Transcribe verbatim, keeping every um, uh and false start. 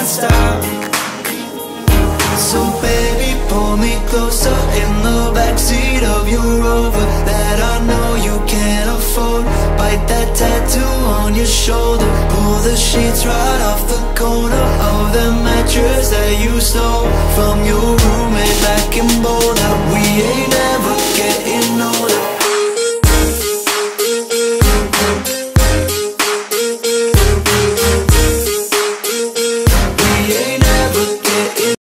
stop. So baby, pull me closer in the backseat of your Rover that I know you can't afford. Bite that tattoo on your shoulder. Pull the sheets right off the corner of the mattress that you stole from your roommate back in Boulder. We ain't ever getting